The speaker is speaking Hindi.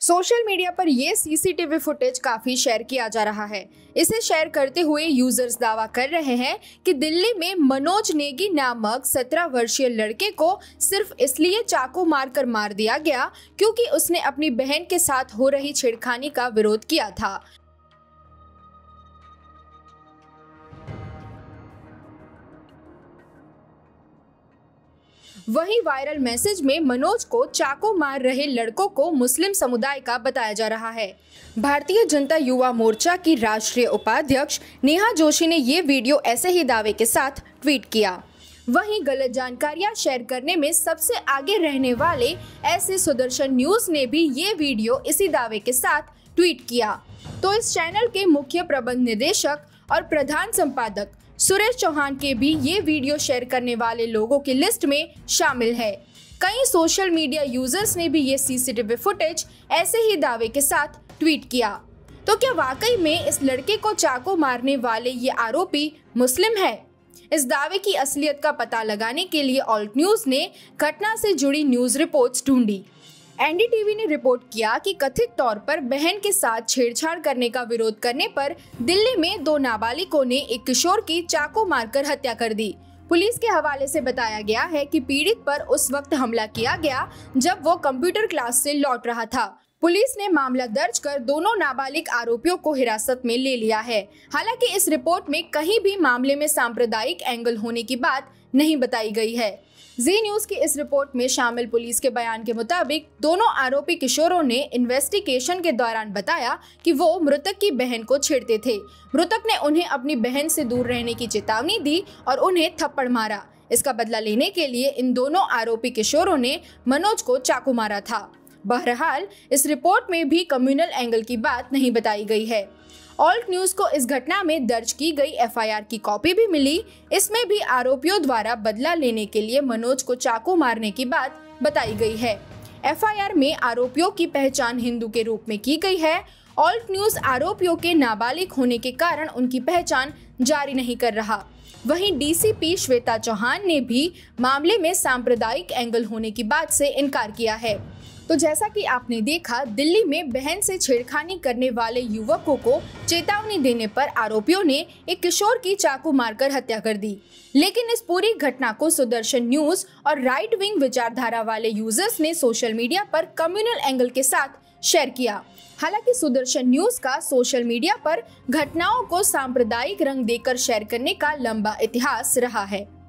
सोशल मीडिया पर ये सीसीटीवी फुटेज काफी शेयर किया जा रहा है। इसे शेयर करते हुए यूजर्स दावा कर रहे हैं कि दिल्ली में मनोज नेगी नामक 17 वर्षीय लड़के को सिर्फ इसलिए चाकू मारकर मार दिया गया क्योंकि उसने अपनी बहन के साथ हो रही छेड़खानी का विरोध किया था। वहीं वायरल मैसेज में मनोज को चाकू मार रहे लड़कों को मुस्लिम समुदाय का बताया जा रहा है। भारतीय जनता युवा मोर्चा की राष्ट्रीय उपाध्यक्ष नेहा जोशी ने ये वीडियो ऐसे ही दावे के साथ ट्वीट किया। वहीं गलत जानकारियां शेयर करने में सबसे आगे रहने वाले ऐसे सुदर्शन न्यूज ने भी ये वीडियो इसी दावे के साथ ट्वीट किया। तो इस चैनल के मुख्य प्रबंध निदेशक और प्रधान संपादक सुरेश चौहान के भी ये वीडियो शेयर करने वाले लोगों की लिस्ट में शामिल है। कई सोशल मीडिया यूजर्स ने भी ये सीसीटीवी फुटेज ऐसे ही दावे के साथ ट्वीट किया। तो क्या वाकई में इस लड़के को चाकू मारने वाले ये आरोपी मुस्लिम है? इस दावे की असलियत का पता लगाने के लिए ऑल्ट न्यूज ने घटना से जुड़ी न्यूज रिपोर्ट्स ढूंढी। एनडीटीवी ने रिपोर्ट किया कि कथित तौर पर बहन के साथ छेड़छाड़ करने का विरोध करने पर दिल्ली में 2 नाबालिगों ने एक किशोर की चाकू मारकर हत्या कर दी। पुलिस के हवाले से बताया गया है कि पीड़ित पर उस वक्त हमला किया गया जब वो कंप्यूटर क्लास से लौट रहा था। पुलिस ने मामला दर्ज कर दोनों नाबालिग आरोपियों को हिरासत में ले लिया है। हालांकि इस रिपोर्ट में कहीं भी मामले में सांप्रदायिक एंगल होने की बात नहीं बताई गई है। जी न्यूज की इस रिपोर्ट में शामिल पुलिस के बयान के मुताबिक दोनों आरोपी किशोरों ने इन्वेस्टिगेशन के दौरान बताया कि वो मृतक की बहन को छेड़ते थे। मृतक ने उन्हें अपनी बहन से दूर रहने की चेतावनी दी और उन्हें थप्पड़ मारा। इसका बदला लेने के लिए इन दोनों आरोपी किशोरों ने मनोज को चाकू मारा था। बहरहाल इस रिपोर्ट में भी कम्युनल एंगल की बात नहीं बताई गई है। ऑल्ट न्यूज को इस घटना में दर्ज की गई एफआईआर की कॉपी भी मिली। इसमें भी आरोपियों द्वारा बदला लेने के लिए मनोज को चाकू मारने की बात बताई गई है। एफआईआर में आरोपियों की पहचान हिंदू के रूप में की गई है। ऑल्ट न्यूज आरोपियों के नाबालिग होने के कारण उनकी पहचान जारी नहीं कर रहा। वहीं डीसीपी श्वेता चौहान ने भी मामले में सांप्रदायिक एंगल होने की बात से इनकार किया है। तो जैसा कि आपने देखा, दिल्ली में बहन से छेड़खानी करने वाले युवकों को चेतावनी देने पर आरोपियों ने एक किशोर की चाकू मारकर हत्या कर दी। लेकिन इस पूरी घटना को सुदर्शन न्यूज और राइट विंग विचारधारा वाले यूजर्स ने सोशल मीडिया पर कम्युनल एंगल के साथ शेयर किया। हालांकि सुदर्शन न्यूज का सोशल मीडिया पर घटनाओं को सांप्रदायिक रंग देकर शेयर करने का लंबा इतिहास रहा है।